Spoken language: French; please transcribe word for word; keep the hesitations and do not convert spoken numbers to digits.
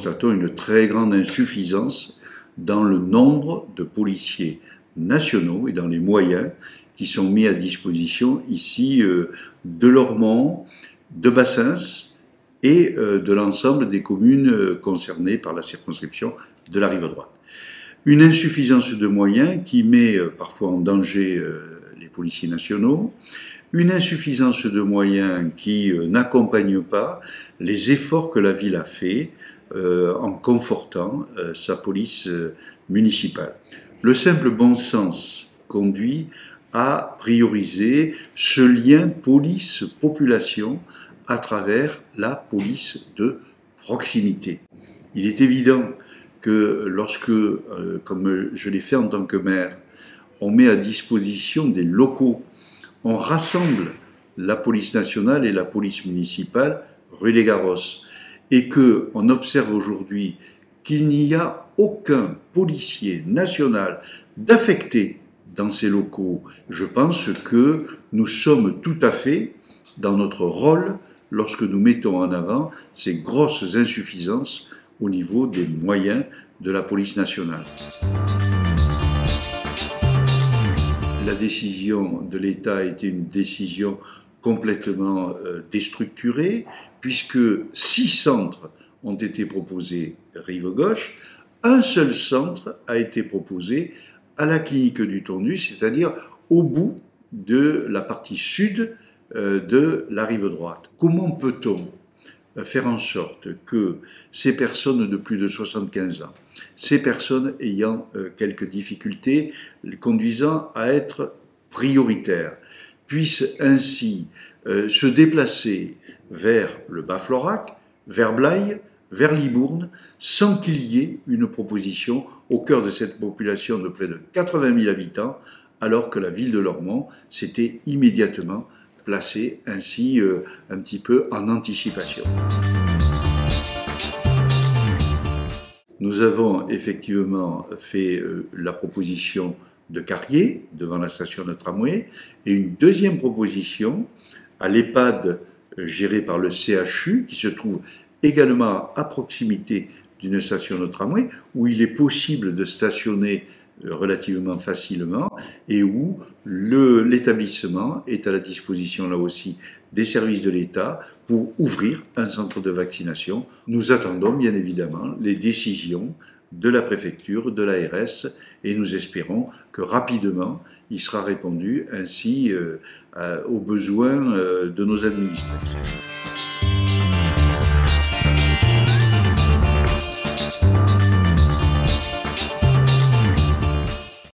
constatons une très grande insuffisance dans le nombre de policiers nationaux et dans les moyens qui sont mis à disposition ici euh, de Lormont, de Bassens et euh, de l'ensemble des communes euh, concernées par la circonscription de la Rive-Droite. Une insuffisance de moyens qui met euh, parfois en danger euh, les policiers nationaux, une insuffisance de moyens qui euh, n'accompagne pas les efforts que la ville a faits euh, en confortant euh, sa police euh, municipale. Le simple bon sens conduit à prioriser ce lien police-population à travers la police de proximité. Il est évident que lorsque, euh, comme je l'ai fait en tant que maire, on met à disposition des locaux, on rassemble la police nationale et la police municipale rue des Garrosses, et qu'on observe aujourd'hui qu'il n'y a aucun policier national d'affecté dans ces locaux, je pense que nous sommes tout à fait dans notre rôle lorsque nous mettons en avant ces grosses insuffisances au niveau des moyens de la police nationale. La décision de l'État a été une décision complètement euh, déstructurée, puisque six centres ont été proposés rive gauche, un seul centre a été proposé à la clinique du Tondu, c'est-à-dire au bout de la partie sud euh, de la rive droite. Comment peut-on faire en sorte que ces personnes de plus de soixante-quinze ans, ces personnes ayant euh, quelques difficultés conduisant à être prioritaires, puissent ainsi euh, se déplacer vers le Bas-Florac, vers Blaye, vers Libourne, sans qu'il y ait une proposition au cœur de cette population de près de quatre-vingt mille habitants, alors que la ville de Lormont s'était immédiatement placée ainsi euh, un petit peu en anticipation. Nous avons effectivement fait euh, la proposition de Carrier devant la station de tramway et une deuxième proposition à l'EHPAD euh, géré par le C H U qui se trouve également à proximité d'une station de tramway où il est possible de stationner relativement facilement et où l'établissement est à la disposition là aussi des services de l'État pour ouvrir un centre de vaccination. Nous attendons bien évidemment les décisions de la préfecture, de l'A R S et nous espérons que rapidement il sera répondu ainsi euh, aux besoins euh, de nos administrés.